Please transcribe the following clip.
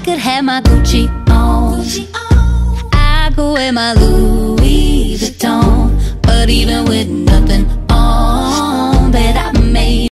could have my Gucci on, I could wear my Louis Vuitton, but even with nothing